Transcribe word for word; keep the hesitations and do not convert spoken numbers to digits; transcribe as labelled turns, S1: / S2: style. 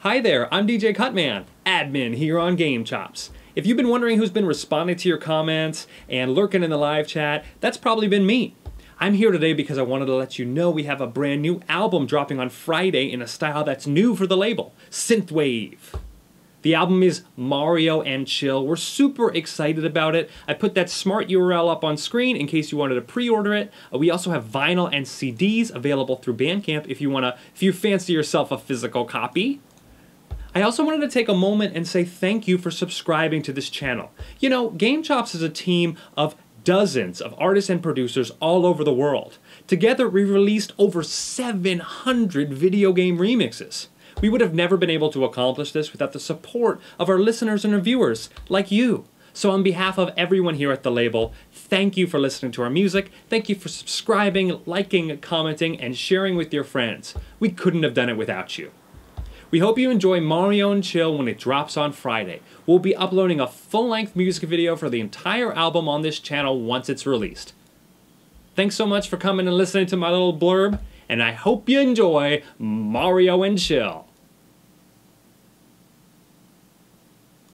S1: Hi there, I'm D J Cutman, admin here on GameChops. If you've been wondering who's been responding to your comments and lurking in the live chat, that's probably been me. I'm here today because I wanted to let you know we have a brand new album dropping on Friday in a style that's new for the label, Synthwave. The album is Mario and Chill. We're super excited about it. I put that smart U R L up on screen in case you wanted to pre-order it. Uh, we also have vinyl and C Ds available through Bandcamp if you wanna, if you fancy yourself a physical copy. I also wanted to take a moment and say thank you for subscribing to this channel. You know, GameChops is a team of dozens of artists and producers all over the world. Together, we released over seven hundred video game remixes. We would have never been able to accomplish this without the support of our listeners and reviewers, like you. So on behalf of everyone here at the label, thank you for listening to our music, thank you for subscribing, liking, commenting, and sharing with your friends. We couldn't have done it without you. We hope you enjoy Mario and Chill when it drops on Friday. We'll be uploading a full-length music video for the entire album on this channel once it's released. Thanks so much for coming and listening to my little blurb, and I hope you enjoy Mario and Chill.